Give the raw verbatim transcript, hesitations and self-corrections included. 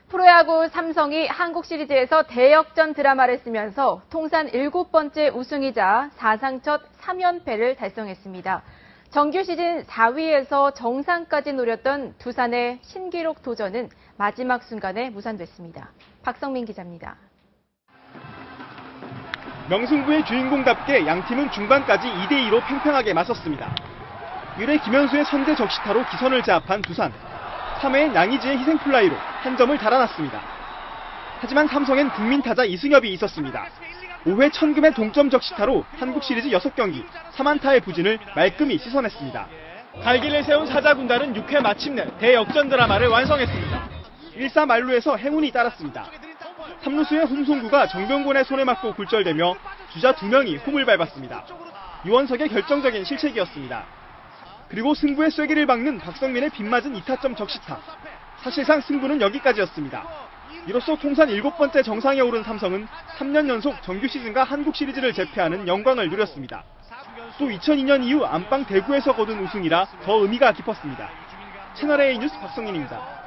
프로야구 삼성이 한국 시리즈에서 대역전 드라마를 쓰면서 통산 일곱 번째 우승이자 사상 첫 삼 연패를 달성했습니다. 정규 시즌 사 위에서 정상까지 노렸던 두산의 신기록 도전은 마지막 순간에 무산됐습니다. 박성민 기자입니다. 명승부의 주인공답게 양팀은 중반까지 이 대 이로 팽팽하게 맞섰습니다. 일 회 김현수의 선제 적시타로 기선을 제압한 두산. 삼 회엔 양의지의 희생플라이로 한 점을 달아났습니다. 하지만 삼성엔 국민타자 이승엽이 있었습니다. 오 회 천금의 동점 적시타로 한국 시리즈 여섯 경기 삼 안타의 부진을 말끔히 씻어냈습니다. 갈기를 세운 사자군단은 육 회 마침내 대역전 드라마를 완성했습니다. 일 사 만루에서 행운이 따랐습니다. 삼 루수의 홍송구가 정병곤의 손에 맞고 굴절되며 주자 두 명이 홈을 밟았습니다. 유원석의 결정적인 실책이었습니다. 그리고 승부의 쐐기를 박는 박성민의 빗맞은 이 타점 적시타. 사실상 승부는 여기까지였습니다. 이로써 통산 일곱 번째 정상에 오른 삼성은 삼 년 연속 정규 시즌과 한국 시리즈를 제패하는 영광을 누렸습니다. 또 이천이 년 이후 안방 대구에서 거둔 우승이라 더 의미가 깊었습니다. 채널A 뉴스 박성민입니다.